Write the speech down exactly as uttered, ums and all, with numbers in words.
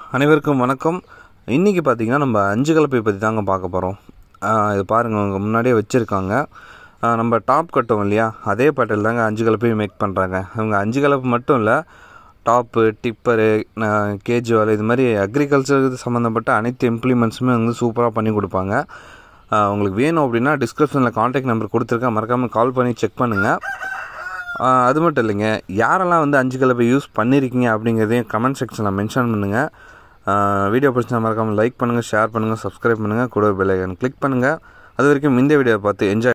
அனைவருக்கும் வணக்கம். இன்றைக்கி பார்த்திங்கன்னா நம்ம அஞ்சு கலப்பை பற்றி தாங்க பார்க்க போகிறோம். இது பாருங்கள், அவங்க முன்னாடியே வச்சுருக்காங்க. நம்ம டாப் கட்டுவோம் இல்லையா, அதே பாட்டில் தாங்க அஞ்சு கலப்பையும் மேக் பண்ணுறாங்க. அவங்க அஞ்சு கலப்பு மட்டும் இல்லை, டாப்பு, டிப்பரு, கேஜி வால், இது மாதிரி அக்ரிகல்ச்சர் சம்மந்தப்பட்ட அனைத்து இம்ப்ளிமெண்ட்ஸுமே வந்து சூப்பராக பண்ணி கொடுப்பாங்க. உங்களுக்கு வேணும் அப்படின்னா டிஸ்கிரிப்ஷனில் கான்டாக்ட் நம்பர் கொடுத்துருக்கேன், மறக்காமல் கால் பண்ணி செக் பண்ணுங்கள். அது மட்டும் இல்லைங்க, யாரெல்லாம் வந்து அஞ்சு கலப்பை யூஸ் பண்ணியிருக்கீங்க அப்படிங்கிறதையும் கமெண்ட் செக்ஷனில் மென்ஷன் பண்ணுங்கள். வீடியோ பிடிச்சா மறக்காமல் லைக் பண்ணுங்கள், ஷேர் பண்ணுங்கள், சப்ஸ்கிரைப் பண்ணுங்கள், கூட பெல் ஐகான் கிளிக் பண்ணுங்கள். அது வரைக்கும் இந்த வீடியோவை பார்த்து என்ஜாய்